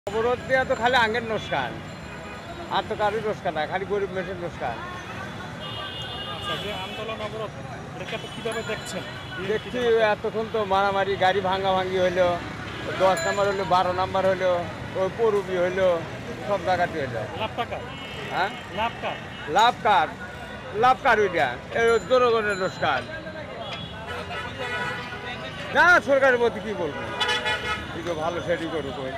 অবরোধ দেওয়া তো খালি আঙ্গের নোসকান, আর তো কারোর নোসকান না, খালি গরিব মেশের নোসকান। আচ্ছা, যে আন্দোলন অবরোধ এটাকে আপনি কিভাবে দেখছেন? দেখছি এতক্ষণ তো মারামারি, গাড়ি ভাঙাভাঙি হইলো, 10 নাম্বার হইলো, 12 নাম্বার হইলো, ওই পরুবি হইলো, সব জায়গাতে হইলো। লাভ টাকা, হ্যাঁ, লাভ কার? লাভ কার? লাভ কার ওইটা? এই জনগণের নোসকান না। সরকারের প্রতি কি বলবো, কি তো ভালো সেটি করুক। ওই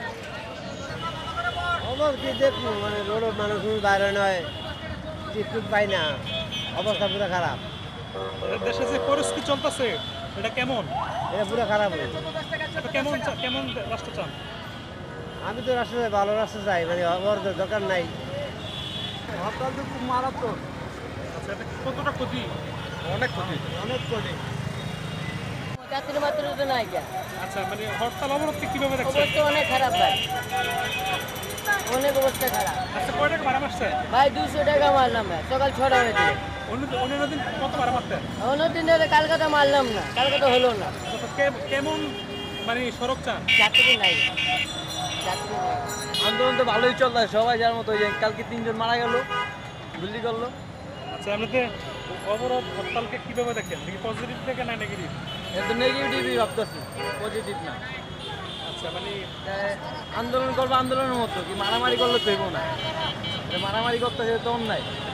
খবর কি দেখবো, মানে রোড মানুষ বাইরে নয়, টিকটুক পাই না, অবস্থা পুরো খারাপ। দেশে যে পরিস্থিতি চলতেছে এটা কেমন? এটা পুরো খারাপ হয়েছে। এটা কেমন কেমন রাষ্ট্র চান? আমি তো রাস্তায় ভালো রাস্তা চাই, মানে অবরোধের দরকার নাই। হরতাল তো খুব মারাত্মক, আচ্ছা, এটা কতটা ক্ষতি? অনেক ক্ষতি, অনেক ক্ষতি। চাকরি মাত্র তো নাই গিয়া, আচ্ছা, মানে হরতাল অবরোধকে কিভাবে দেখছেন? অবস্থা অনেক খারাপ ভাই, অনেক অবস্থা খারাপ আচ্ছা, কয় টাকা ভাড়া মারছে? ভাই। 200 টাকা মারলাম ভাই, সকাল 6টা বাজে। অন্য দিন কত ভাড়া মারতেন? অন্যদিন ধরে কালকাতা মারলাম না, কালকাতা হলো না। তো কেমন মানে সড়ক চান? চাকরি নাই, চাকরি নাই। আন্দোলন তো ভালোই চলছে, সবাই যার মতো। কালকে 3 জন মারা গেল, গুলি করলো। আচ্ছা, আপনাদের অবরোধ হরতালকে কিভাবে দেখেন? দেখি পজিটিভ দেখেন না নেগেটিভ? এটা নেগেটিভই ভাবতেছি, পজিটিভ না। আচ্ছা, মানে আন্দোলন করবো আন্দোলনের মতো, কি মারামারি করলে তো হইব না। মারামারি করতে তো অন্যায়।